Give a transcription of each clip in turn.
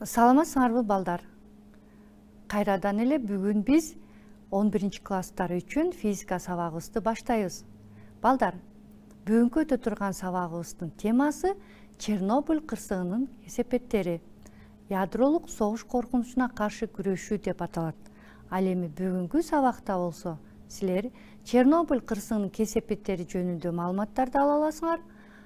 Саламатсыңарбы балдар? Кайрадан эле бүгүн биз 11-класстар үчүн физика сабагыбызды баштайбыз. Балдар, бүгүнкү өтө турган сабагыбыздын темасы Чернобыль кырсыгынын кесепеттери. Ядролук согуш коркунучуна каршы күрөшүү деп аталат. Ал эми бүгүнкү сабакта болсо, силер Чернобыль кырсыгынын кесепеттери жөнүндө маалыматтарды ала аласыңар.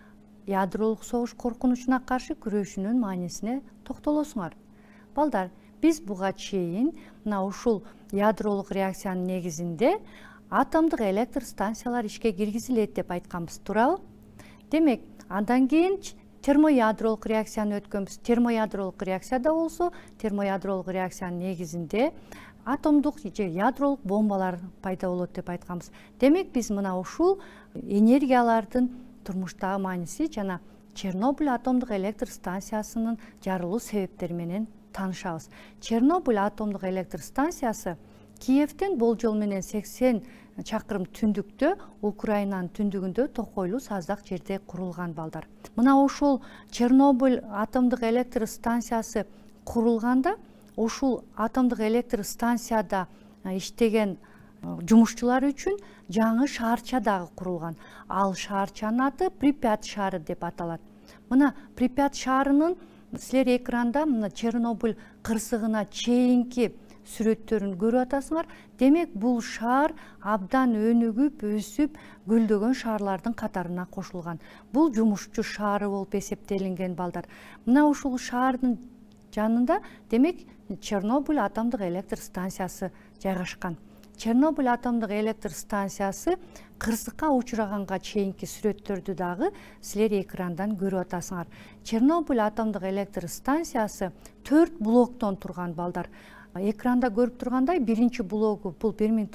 Ядролук согуш коркунучуна каршы күрөшүүнүн маанисине токтолосуңар. Балдар, биз буга чейин ушул ядролук реакциянын негизинде атомдук электр станциялар ишке киргизилет деп айтканбыз, туурабы? Демек, андан кийин термоядролук реакцияны өткөнбүз. Термоядролук реакцияда болсо, термоядролук реакциянын негизинде атомдук же ядролук бомбалар пайда болот деп айтканбыз. Демек, биз мына ушул энергиялардын турмуштагы мааниси жана Чернобыль атомдук электр станциясынын жарылуу себептери менен таанышабыз. Чернобыль атомдук электр станциясы Киевден болжол менен 80 чакырым түндүктө, Украинанын түндүгүндө токойлуу саздак жерде курулган, балдар. Мына ушул Чернобыль атомдук электр станциясы курулганда, ушул атомдук электр станцияда иштеген жумушчулар үчүн жаңы шаарча дагы курулган. Ал шаарчанын аты Припять шаары деп аталат. Мына Припять шаарынын силер экранда мына Чернобыль кырсыгына чейинки сүрөттөрүн көрүп атасыңар. Демек, бул шаар абдан өнүгүп, өсүп, гүлдөгөн шаарлардын катарына кошулган. Бул жумушчу шаары болуп эсептелинген, балдар. Мына ушул шаардын жанында, демек, Чернобыль атомдук электр станциясы жайгашкан. Чернобыль атомдук электр станциясы кырсыкка учураганга чейинки сүрөттөрдү дагы силер экрандан көрүп атасыңар. Чернобыль атомдук электр станциясы 4 блоктон турган, балдар. Экранда көрүп тургандай, биринчи блогу бул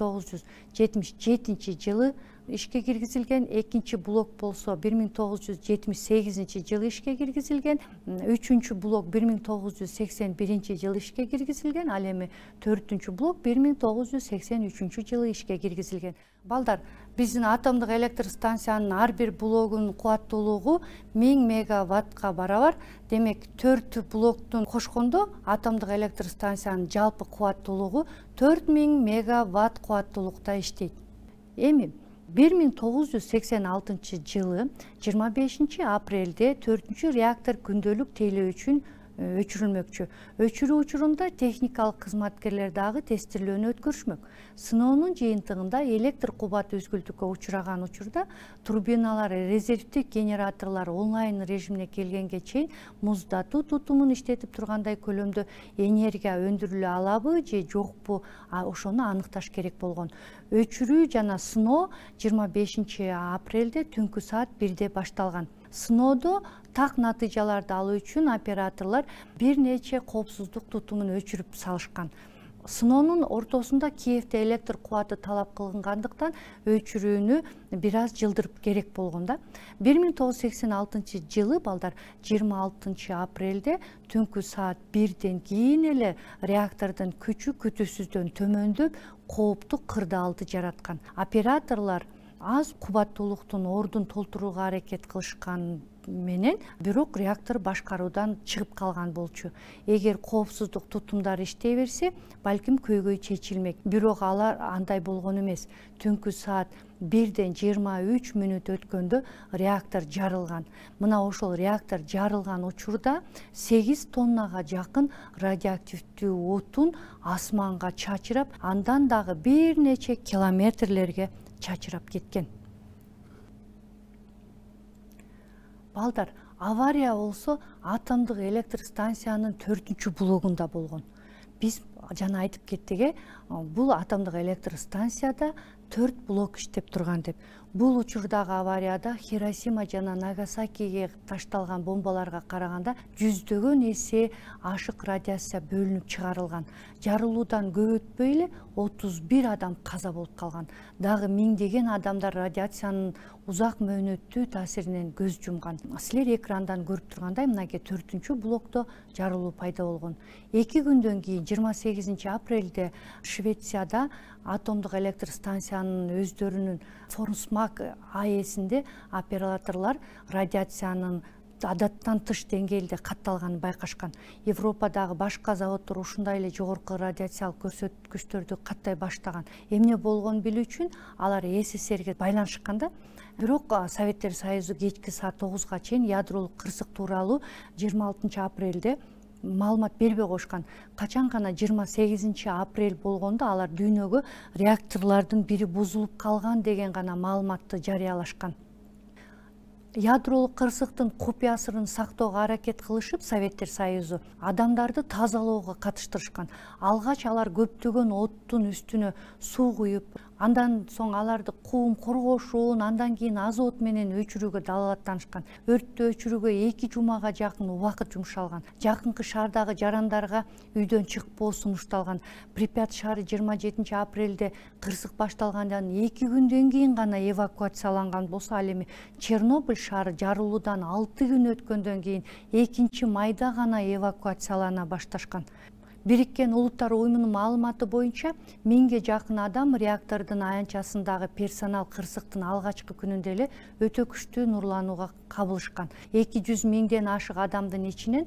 1977 жылы ишке киргизилген, экинчи блок болсо 1978 жылы ишке киргизилген, үчүнчү блок 1981 жылы ишке киргизилген, ал эми төртүнчү блок 1983 жылы ишке киргизилген. Балдар, биздин атомдук электр станциянын ар бир блогунун кубаттуулугу 1000 мегаваттка барабар. Демек, 4 блоктун кошкондо атомдук электр станциянын жалпы кубаттуулугу 4000 мегаватт кубаттуулукта иштейт. Эми 1986 жылы 25 апрелде 4 реактор күндөлүк тейлөө үчүн өчүрүлмөкчү. Өчүрүү учурунда техникалык кызматкерлер дагы тестирлөөнү өткөрүшмөк. Сыноонун жыйынтыгында электр кубат үзгүлтүккө учураган учурда турбиналар, резервдик генераторлор онлайн режимине келгенге чейин муздатуу тутумун иштетип тургандай көлөмдө энергия өндүрүлө алабы же жокпу, ошону аныкташ керек болгон. Өчүрүү жана сыноо 25 апрелде түнкү саат 1-де башталган. Сыноодо так натыйжаларды алуу үчүн операторлор бир нече коопсуздук тутумун өчүрүп салышкан. Сыноонун ортосунда Киевде электр кубаты талап кылынгандыктан өчүрүүнү бир аз жылдырып керек болгон да. 1986 жылы, балдар, 26 апрелде түнкү саат 1-ден кийин эле реактордун күчү күтүүсүздөн төмөндөп, кооптук кырдаалды жараткан. Операторлор аз кубаттуулуктун ордун толтурууга аракет кылышкан менен, бирок реактор башкаруудан чыгып калган болчу. Эгер коопсуздук тутумдар иштей берсе, балким көйгөй чечилмек. Бирок алар андай болгон эмес. Түнкү саат 1-ден 23 мүнөт өткөндө реактор жарылган. Мына ошол реактор жарылган учурда 8 тоннага жакын радиоактивдүү отун асманга чачырап, андан дагы бир нече километрлерге чачырап кеткен. Балдар, авария болсо атомдук электр станциянын 4-чү блогунда болгон. Биз жана айтып кеттик, бул атомдук электр станцияда 4 блок иштеп турган деп. Бул учурдагы аварияда Хиросима жана Нагасакиге ташталган бомбаларга караганда жүздөгөн эсе ашык радиация бөлүнүп чыгарылган. Жарылуудан көп өтпөй эле 31 адам каза болуп калган. Дагы миңдеген адамдар радиациянын узак мөөнөттүү таасиринен көз жумган. Силер экрандан көрүп тургандай, мынакей 4-чү блокто жарылуу пайда болгон. 2 күндөн кийин 28 апрелде Швецияда атомдук электр станциянын өздөрүнүн Форсмак АЭСинде операторлор радиациянын адаттан тыш деңгээлде катталганын байкашкан. Европадагы башка заводдор ушундай эле жогорку радиациялык көрсөткүчтөрдү каттай баштаган. Эмне болгонун билүү үчүн алар СССРге байланышкан да. Бирок Советтер Союзу кечки саат 9-га чейин ядролук кырсык тууралуу 26 апрелде маалымат бербей коюшкан. Качан гана 28 апрель болгондо алар дүйнөгө реакторлордун бири бузулуп калган деген гана маалыматты жарыялашкан. Ядролук кырсыктын купуясын сактоого аракет кылышып, Советтер Союзу адамдарды тазалоого катыштырышкан. Алгач алар көптөгөн оттун үстүнө суу куюп, андан соң аларды кум коргошуун, андан кийин азот менен өчүрүүгө далааттанышкан. Өрттү өчүрүүгө 2 жумага жакын убакыт жумшалган. Жакынкы шаардагы жарандарга үйдөн чыкпоо сунушталган. Припять шаары 27 апрелде кырсык башталгандан 2 күндөн кийин гана эвакуацияланган болсо, ал эми Чернобыль шаары жарылуудан 6 күн өткөндөн кийин 2 майда гана эвакуациялана башташкан. Бириккен Улуттар Уюмунун маалыматы боюнча 1000ге жакын адам реактордун аянтчасындагы персонал кырсыктын алгачкы күнүндө эле өтө күчтүү нурланууга кабылышкан. 200 миңден ашык адамдын ичинен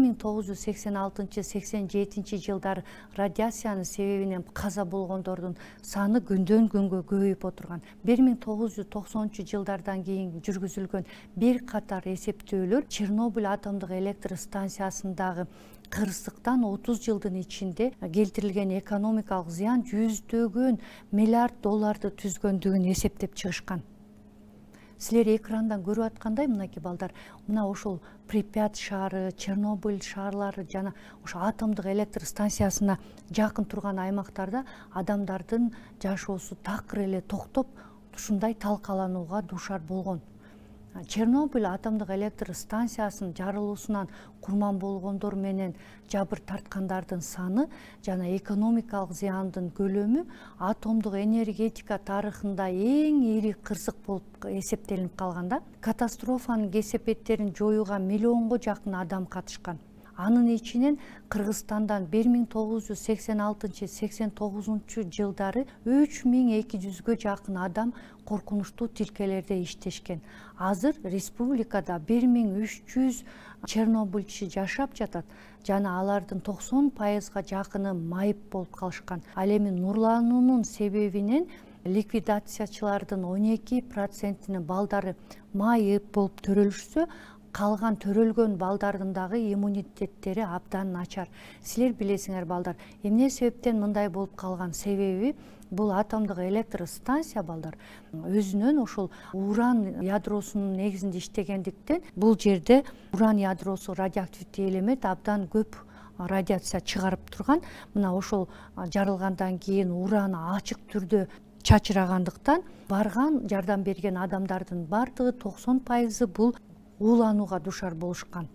1986-87 жылдары радиациянын себебинен каза болгондордун саны күндөн күнгө көбөйүп отурган. 1990 жылдардан кийин жүргүзүлгөн бир катар эсептөөлөр Чернобыль атомдук электр станциясындагы кырсыктан 30 жылдын ичинде келтирилген экономикалык зыян $100 миллиард түзгөндүгүн эсептеп чыгышкан. Силер экрандан көрүп аткандай, мынакей балдар, мына ошол Припять шаары, Чернобыль шаарлары жана ошо атомдук электр станциясына жакын турган аймактарда адамдардын жашоосу такыр эле токтоп, ушундай талкаланууга дуушар болгон. Чернобыль атомдук электр станциясынын жарылуусунан курман болгондор менен жабыр тарткандардын саны жана экономикалык зыяндын көлөмү атомдук энергетика тарыхында эң ири кырсык болуп эсептелип калганда. Катастрофанын кесепеттерин жоюуга миллионго жакын адам катышкан. Анын ичинен Кыргызстандан 1986-89 жылдары 3200ге жакын адам коркунучтуу тилкелерде иштешкен. Азыр республикада 1300 чернобыльчы жашап жатат жана алардын 90%га жакыны майып болуп калышкан. Ал эми нурлануунун себебинен ликвидациячылардын 12%-нин балдары майып болуп төрөлүшсө, калган төрөлгөн балдардын дагы иммунитеттери абдан начар. Силер билесиңер балдар, эмне себептен мындай болуп калган себеби бул атомдук электр станция балдар өзүнөн ошол уран ядросунун негизинде иштегендиктен бул жерде уран ядросу радиоактивдүү элемент абдан көп радиация чыгарып турган. Мына ошол жарылгандан кийин уран ачык түрдө чачырагандыктан барган жардам берген адамдардын бардыгы 90% бул ууланууга дуушар болушкан.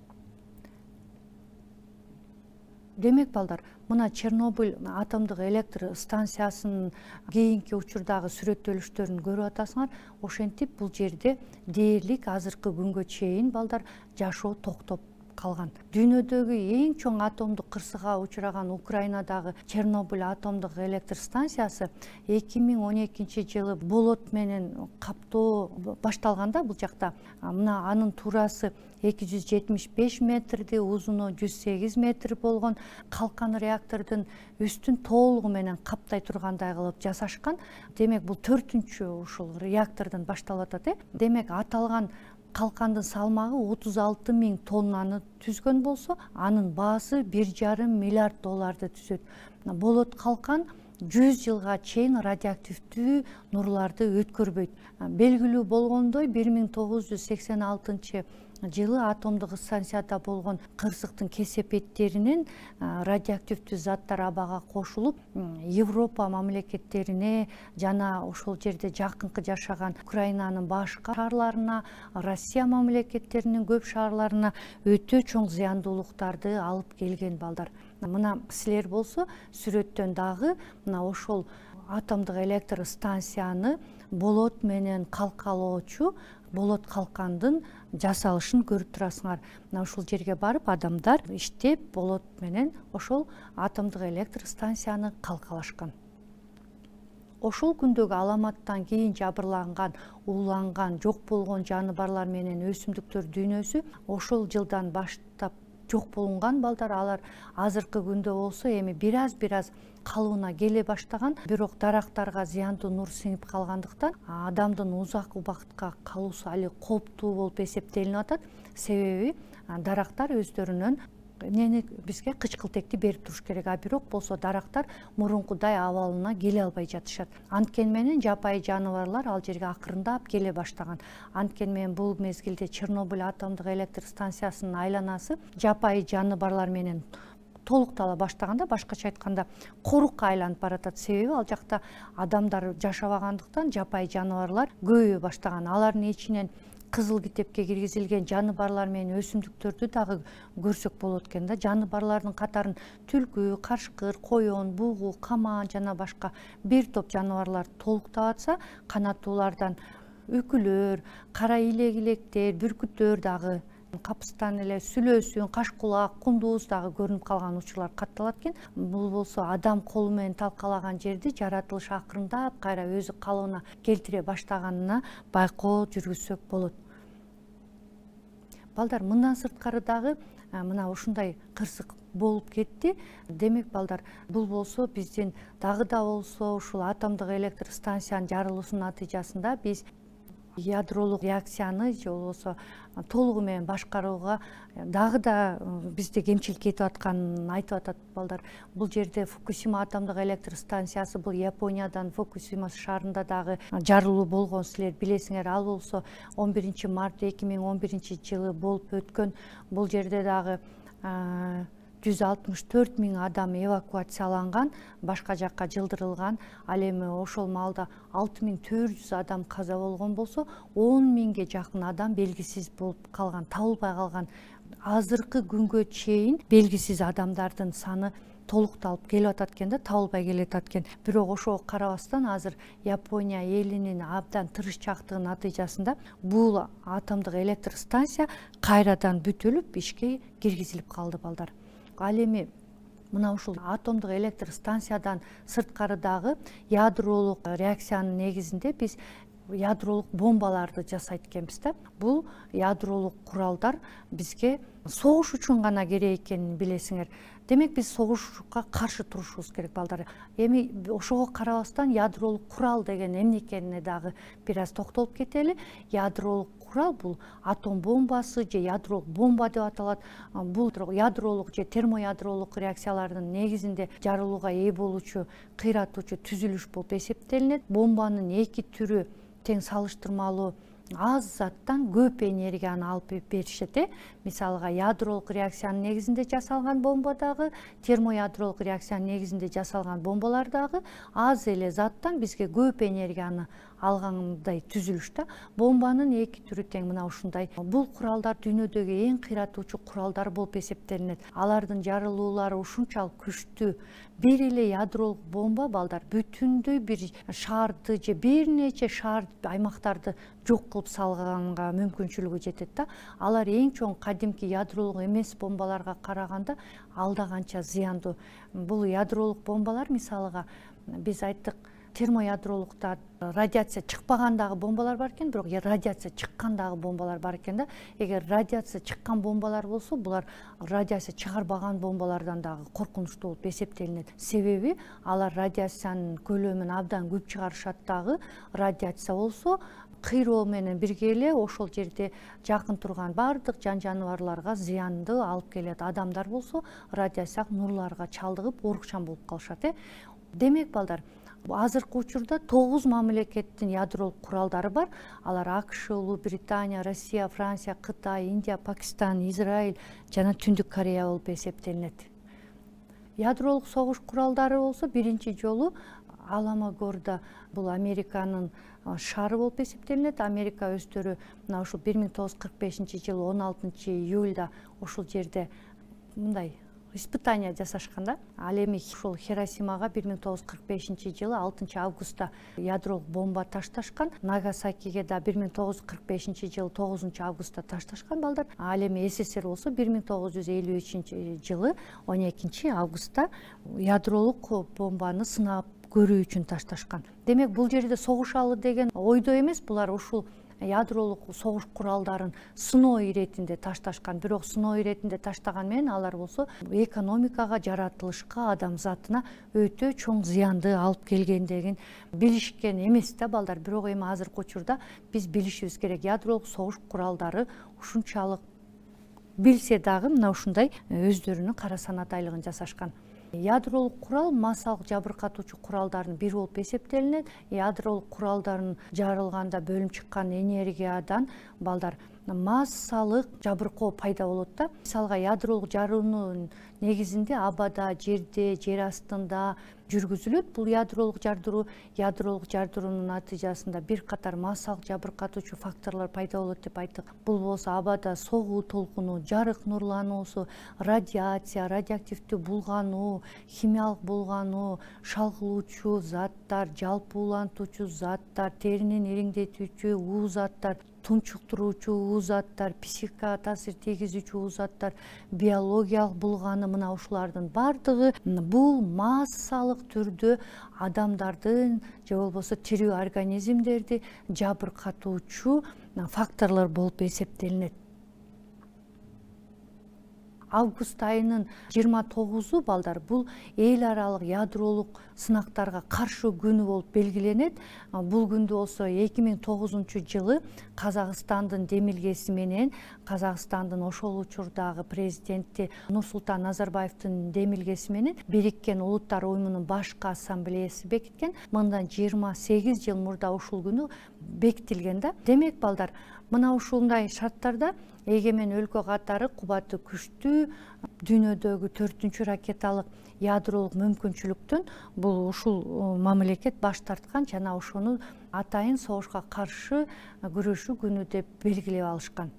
Демек балдар, мына Чернобыль атомдук электр станциясынын кийинки учурдагы сүрөттөлүштөрүн көрүп атасыңар. Ошентип бул жерде дээрлик азыркы күнгө чейин балдар жашоо токтоп калган. Дүйнөдөгү эң чоң атомдук кырсыкка учураган Украинадагы Чернобыль атомдук электр станциясы 2012 жылы болот менен каптоо башталганда бул жакта мына анын туурасы 275 метрди, узуну 108 метр болгон калкан реактордун үстүн толугу менен каптай тургандай кылып жасашкан. Демек бул 4-чү ушул реактордон башталып атат. Демек аталган калкандын салмагы 36 000 тоннаны түзгөн болсо, анын баасы $1,5 миллиард түзөт. Болот калкан 100 жылга чейин радиоактивдүү нурларды өткөрбөйт. Белгилүү болгондой 1986 жылы атомдук станцияда болгон кырсыктын кесепеттеринен радиоактивдүү заттар абага кошулуп, Европа мамлекеттерине жана ошол жерде жакынкы жашаган Украинанын башка шаарларына, Россия мамлекеттеринин көп шаарларына өтө чоң зыяндуулуктарды алып келген балдар. Мына силер болсо сүрөттөн дагы мына ошол атомдук электр станцияны болот менен калкалоочу болот калкандын жасалышын көрүп турасыңар. Мына ушул жерге барып адамдар иштеп болот менен ошол атомдук электр станцияны калкалашкан. ошол күндөгү аламаттан кийин жабырланган, ууланган, жок болгон жаныбарлар менен өсүмдүктөр дүйнөсү ошол жылдан баштап жок болгон балдар. Алар азыркы күндө болсо эми бир аз калыбына келе баштаган, бирок дарактарга зыяндуу нур сиңип калгандыктан адамдын узак убакытка калуусу али кооптуу болуп эсептелинип атат. Себеби дарактар өздөрүнөн эмнени бизге кычкылтекти берип туруш керек, а бирок болсо дарактар мурункудай абалына келе албай жатышат. Анткени менен жапайы жаныбарлар ал жерге акырындап келе баштаган. Анткени менен бул мезгилде Чернобыль атомдук электр станциясынын айланасы жапайы жаныбарлар менен толуктала баштаганда, башкача айтканда корукка айланып баратат. Себеби ал жакта адамдар жашабагандыктан жапайы жаныбарлар көбөйө баштаган. Алардын ичинен кызыл китепке киргизилген жаныбарлар менен өсүмдүктөрдү дагы көрсөк болот экен да. Жаныбарлардын катарын түлкү, кашкыр, коён, бугу, каман жана башка бир топ жаныбарлар толуктап атса, канаттуулардан үкүлөр, кара илек-илектер, бүркүттөр дагы, капыстан эле сүлөөсүн, кашкулак, кундуз дагы көрүнүп калган учурлар катталат экен. Бул болсо адам колу менен талкалаган жерди жаратылыш акырындап кайра өзү калыбына келтире баштаганына байкоо жүргүзсөк болот. Балдар, мындан сырткары дагы мына ушундай кырсык болуп кетти. Демек балдар, бул болсо биздин дагы да болсо ушул атомдук электр станциянын жарылуусунун натыйжасында биз ядролук реакцияны же болбосо толугу менен башкарууга дагы да бизде кемчилик кетип атканын айтып атат балдар. Бул жерде Фукусима атомдук электр станциясы, бул Япониядан Фукусима шаарында дагы жарылуу болгон, силер билесиңер. Ал болсо 11 март 2011 жылы болуп өткөн. Бул жерде дагы 164 000 адам эвакуацияланган, башка жакка жылдырылган. Ал эми ошол маалда 6400 адам каза болгон болсо, 10 000ге жакын адам белгисиз болуп калган, табылбай калган. Азыркы күнгө чейин белгисиз адамдардын саны толукталып келип атат экен да, табылбай келип атат экен. Бирок ошого карабастан азыр Япония элинин абдан тырышчаактыгынын натыйжасында бул атомдук электр станция кайрадан бүтүлүп ишке киргизилип калды балдар. Ал эми мына ушул атомдук электр станциядан сырткары дагы ядролук реакциянын негизинде биз ядролук бомбаларды жасайт экенбиз да. Бул ядролук куралдар бизге согуш үчүн гана керек экенин билесиңер. Демек биз согушка каршы турушубуз керек балдар. Эми ошого карабастан ядролук курал деген эмне экенине дагы бир аз токтолуп кетели. Ядролук курал бул атом бомбасы же ядролук бомба деп аталат. Бул ядролук же термоядролук реакциялардын негизинде жарылууга ээ болуучу кыйратуучу түзүлүш болуп эсептелинет. Бомбанын эки түрү тең салыштырмалуу аз заттан көп энергияны алып беришет. Мисалга ядролук реакциянын негизинде жасалган бомба дагы, термоядролук реакциянын негизинде жасалган бомбалар дагы аз эле заттан бизге көп энергияны алгандай түзүлүш да. Бомбанын эки түрү тең мына ушундай. Бул куралдар дүйнөдөгү эң кыйратуучу куралдар болуп эсептелинет. Алардын жарылуулары ушунчалык күчтүү. Бир эле ядролук бомба балдар бүтүндөй бир шаарды же бир нече шаар аймактарды жок кылып салганга мүмкүнчүлүгү жетет да. Алар эң чоң кадимки ядролук эмес бомбаларга караганда алда канча зыяндуу. Бул ядролук бомбалар мисалга биз айттык, термоядролукта радиация чыкпагандагы бомбалар бар экен, бирок радиация чыккандагы бомбалар бар экен да. Эгер радиация чыккан бомбалар болсо, булар радиация чыгарбаган бомбалардан дагы коркунучтуу болуп эсептелинет. Себеби алар радиациянын көлөмүн абдан көп чыгарышат дагы. Радиация болсо кыйроо менен бирге эле ошол жерде жакын турган бардык жан-жаныбарларга зыянды алып келет. Адамдар болсо радиациялык нурларга чалдыгып оорукчан болуп калышат. Демек балдар, азыркы учурда 9 мамлекеттин ядролук куралдары бар. Алар АКШ, Улуу Британия, Россия, Франция, Кытай, Индия, Пакистан, Израиль жана Түндүк Корея болуп эсептелинет. Ядролук согуш куралдары болсо биринчи жолу Аламогордо, бул Американын шаары болуп эсептелинет. Америка өздөрү мына ушул 1945 жылы 16 июльда ушул жерде мындай испытания жасашкан да. Ал эми ушул Хиросимага 1945 жылы 6 августта ядролук бомба ташташкан. Нагасакиге да 1945 жылы 9 августта ташташкан балдар. Ал эми СССР болсо 1953 жылы 12 августта ядролук бомбаны сынап көрүү үчүн ташташкан. Демек бул жерде согушалы деген ойдо эмес, булар ушул ядролук согуш куралдарын сыноо иретинде ташташкан. Бирок сыноо иретинде таштаган менен алар болсо экономикага, жаратылышка, адамзатына өтө чоң зыянды алып келгендигин билишкен эмес да балдар. Бирок эми азыркы учурда биз билишибиз керек, ядролук согуш куралдары ушунчалык билсе дагы мына ушундай өздөрүнүн кара санатайлыгын жасашкан. Ядролук курал массалык жабыркатуучу куралдардын бири болуп эсептелинет. Ядролук куралдарын жарылганда бөлүнүп чыккан энергиядан балдар массалык жабыркоо пайда болот да. Мисалга ядролук жаруунун негизинде абада, жерде, жер астында жүргүзүлөт. Бул ядролук жардыруунун натыйжасында бир катар массалык жабыркатуучу факторлор пайда болот деп айттык. Бул болсо абада согуу толкуну, жарык нурлануусу, радиация, радиоактивдүү булгануу, химиялык булгануу, шалгылуучу заттар, жалпы улантуучу заттар, теринин ириңдетүүчү уу заттар, тунчуктуруучу уу заттар, психикага таасир тийгизүүчү уу заттар, биологиялык булганы, мына ушулардын бардыгы бул массалык түрдө адамдардын же болбосо тирүү организмдерди жабыркатуучу факторлор болуп эсептелинет. Август айынын 29-у балдар бул эл аралык ядролук сынактарга каршы күнү болуп белгиленет. Бул күндү болсо 2009-жылы Казакстандын демилгеси менен Казакстандын ошол учурдагы президенти Нурсултан Назарбаевдин демилгеси менен Бириккен Улуттар уюмунун башкы ассамблеясы бекиткен. Мындан 28 жыл мурда ушул күнү бекитилген да. Демек балдар, мына ушундай шарттарда эгемен өлкө катары кубаты күчтүү дүйнөдөгү 4-үнчү ракеталык ядролук мүмкүнчүлүктөн бул ушул мамлекет баш тарткан жана ошону атайын согушка каршы күрөшүү күнү деп белгилеп алышкан.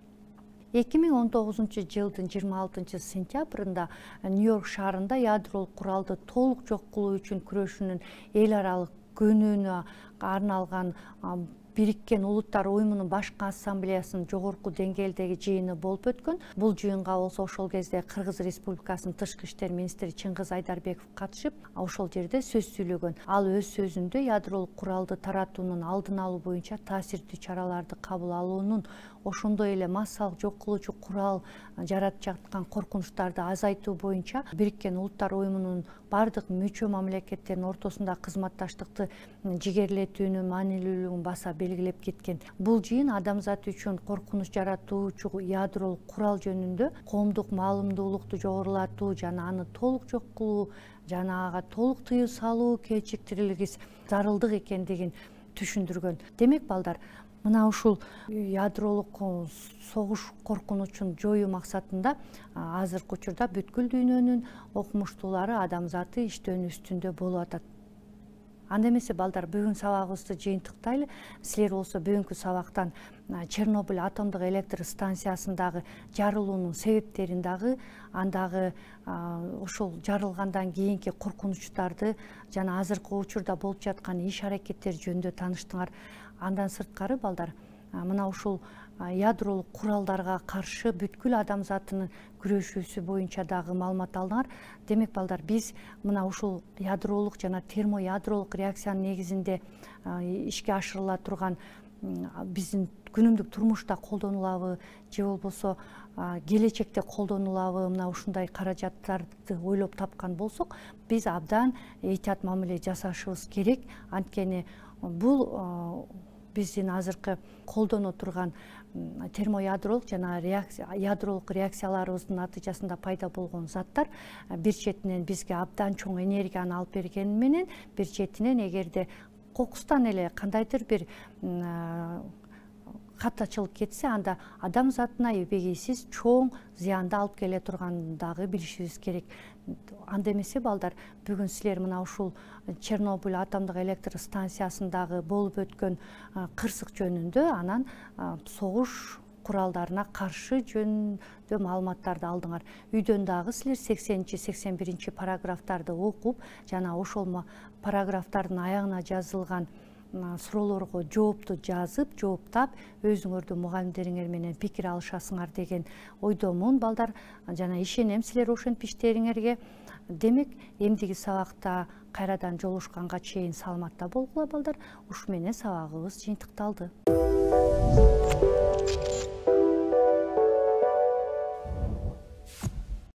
2019-жылдын 26 сентябрында Нью-Йорк шаарында ядролук куралды толук жок кылуу үчүн күрөшүүнүн эл аралык күнүнө арналган Бириккен Улуттар уюмунун башкы ассамблеясынын жогорку деңгээлдеги жыйыны болуп өткөн. Бул жыйынга болсо ошол кезде Кыргыз Республикасынын тышкы иштер министри Чыңгыз Айдарбеков катышып, ошол жерде сөз сүйлөгөн. Ал өз сөзүндө ядролук куралды таратуунун алдын алуу боюнча таасирдүү чараларды кабыл алуунун, ошондой эле массалык жок кылуучу курал жаратып жаткан коркунучтарды азайтуу боюнча Бириккен Улуттар уюмунун бардык мүчө мамлекеттердин ортосунда кызматташтыкты жигерлетүүнүн маанилүүлүгүн баса белгилеп кеткен. Бул жыйын адамзат үчүн коркунуч жаратуучу ядролук курал жөнүндө коомдук маалымдуулукту жогорулатуу жана аны толук жок кылуу жана ага толук тыюу салуу кечиктирилгис зарылдык экендигин түшүндүргөн. Демек балдар, мына ушул ядролук согуш коркунучун жоюу максатында азыркы учурда бүткүл дүйнөнүн окумуштуулары адамзаты иштөөнүн үстүндө болуп атат. Анда эмесе балдар, бүгүн сабагыбызды жыйынтыктайлы. Силер болсо бүгүнкү сабактан Чернобыль атомдук электр станциясындагы жарылуунун себептерин дагы, андагы ошол жарылгандан кийинки коркунучтарды жана азыркы учурда болуп жаткан иш аракеттер жөнүндө тааныштыңар. Андан сырткары балдар, мына ушул ядролук куралдарга каршы бүткүл адамзатынын күрөшүүсү боюнча дагы маалымат алдыңар. Демек балдар, биз мына ушул ядролук жана термоядролук реакциянын негизинде ишке ашырыла турган биздин күнүмдүк турмушта колдонулабы же болбосо келечекте колдонулабы, мына ушундай каражаттарды ойлоп тапкан болсок, биз абдан этият мамиле жасашыбыз керек. Анткени бул биздин азыркы колдоно турган термоядролук жана ядролук реакцияларыбыздын натыйжасында пайда болгон заттар бир четинен бизге абдан чоң энергияны алып бергени менен, бир четинен эгерде кокустан эле кандайдыр бир кат ачылып кетсе, анда адамзатына эбегейсиз чоң зыянды алып келе турганын дагы билишибиз керек. Анда эмесе балдар, бүгүн силер мына ушул Чернобыль атомдук электр станциясындагы болуп өткөн кырсык жөнүндө, анан согуш куралдарына каршы жөнүндө маалыматтарды алдыңар. Үйдөн дагы силер 80-81 параграфтарды окуп, жана ошол параграфтардын аягына жазылган суроолорго жоопту жазып, жооптап, өзүңөрдүн мугалимдериңер менен пикир алышасыңар деген ойдомун балдар. Жана ишенем силер ошентип иштериңерге. демек эмдиги сабакта кайрадан жолугушканга чейин саламатта болгула балдар. Ушу менен сабагыбыз жыйынтыкталды.